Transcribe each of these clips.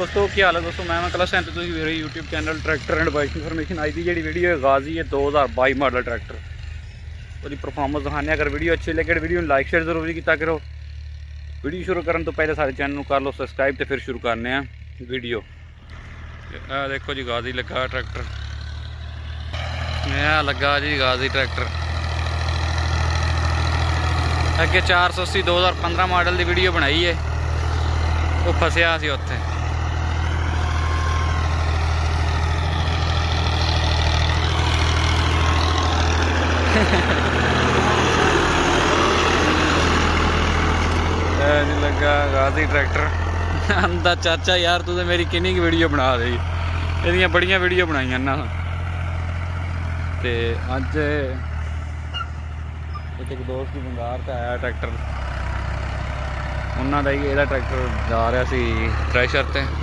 दोस्तों क्या हाल है दोस्तों, मैं कलश हैं तो मेरे YouTube channel tractor and bike information आई थी। जी वीडियो है गाजी है 2022 मॉडल ट्रैक्टर और परफॉर्मेंस दिखाने। अगर वीडियो अच्छी लगे वीडियो लाइक शेयर जरूर किया करो। वीडियो शुरू करने तो पहले सारे चैनल कर लो सबसक्राइब तो फिर शुरू करने वीडियो। देखो जी गाजी लगा ट्रैक्टर, नया लगा जी गाजी ट्रैक्टर। अगे 480 2015 मॉडल की वीडियो बनाई है, वो फसिया सी उत्थे। लगा गाजी ट्रैक्टर आंदा चाचा यार तू तो मेरी किन्नी वीडियो बना दी, ये बड़िया वीडियो बनाई ना। ते अज एक दोस्त की बंगार तो आया ट्रैक्टर, उन्होंने ही यदा ट्रैक्टर जा रहा सी थ्रैशर ते।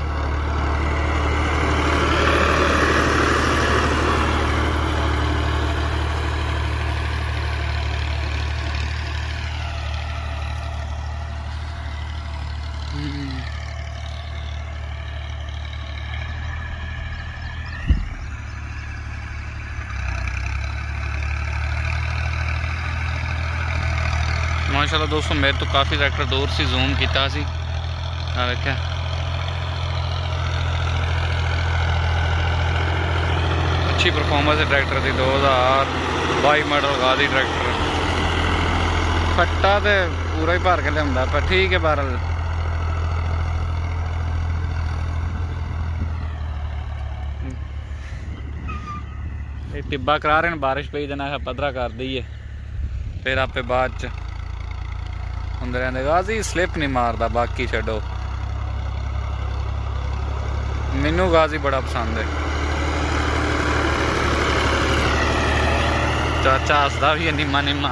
माशाल्लाह दोस्तों मेरे तो काफ़ी ट्रैक्टर दूर से जूम किया सी। देखा अच्छी परफॉर्मेंस है ट्रैक्टर की। 2022 मॉडल गाजी ट्रैक्टर फट्टा तो पूरा ही भर के लिया पर ठीक है। बहरहाल टिब्बा करा रहे हैं, बारिश पई देना पदरा कर दी है फिर आपे बाद च होंदे रहंदे। गाजी स्लिप नहीं मारदा, बाकी छड्डो मैनू गाजी बड़ा पसंद है। चाचा हसदा भी है निम्मा निम्मा।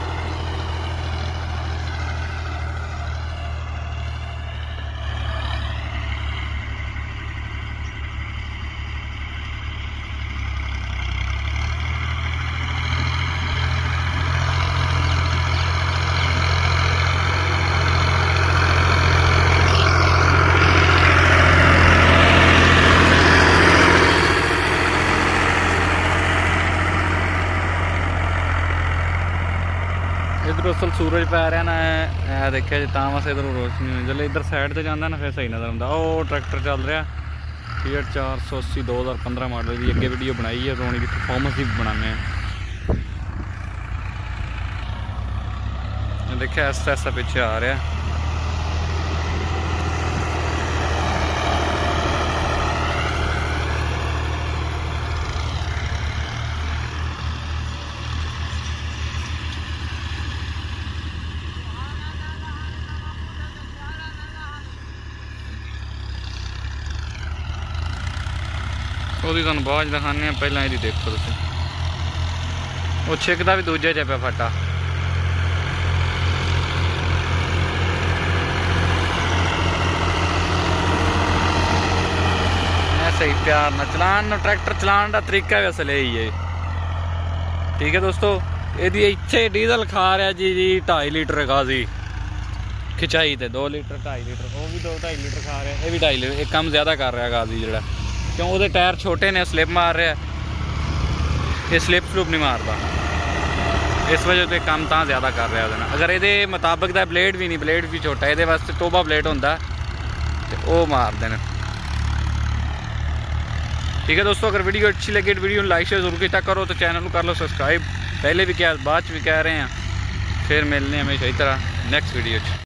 इधर असल सूरज पै रहा ना, देखा जी बस इधर रोशनी हो। जो इधर साइड से जाता ना फिर सही नजर आता। वो ट्रैक्टर चल रहा Fiat 480 2015 मॉडल की अगे वीडियो बनाई है, तो हूँ की परफॉर्मेंस ही बनाने। देखा ऐसा ऐसा पिछे आ रहा। ਉਹਦੀ ਤੁਹਾਨੂੰ ਬਾਅਦ ਦਿਖਾਉਂਦੇ ਆ, ਪਹਿਲਾਂ ਇਹਦੀ ਦੇਖੋ ਤੁਸੀਂ। ਉਹ ਛਿੱਕਦਾ ਵੀ ਦੂਜੇ 'ਚ ਪਿਆ ਫੱਟਾ। ऐसे ही प्यार ना चलान, ट्रैक्टर चलाने का तरीका भी असल यही है। ठीक है दोस्तों, ये इच्छे डीजल खा रहा जी 2.5 लीटर गाजी खिंचाई थे। 2 लीटर 2.5 लीटर, वो भी 2-2.5 लीटर खा रहा है, ये भी 2.5 लीटर। एक कम ज़्यादा कर रहा गाजी जो, क्यों वो टायर छोटे ने स्लिप मार रहा है, ये स्लिप स्लूप नहीं मारता, इस वजह से काम तो ज़्यादा कर रहा है। अगर ये मुताबिक दा ब्लेड भी नहीं, ब्लेड भी छोटा, ये वास्ते टोबा ब्लेड होंदा तो वो मार देना। ठीक है दोस्तों, अगर वीडियो अच्छी लगे तो वीडियो लाइक शेयर जरूर किया करो, तो चैनल को कर लो सब्सक्राइब। पहले भी क्या बाद भी कह रहे हैं, फिर मिलने हमेशा इस तरह नेक्स्ट वीडियो।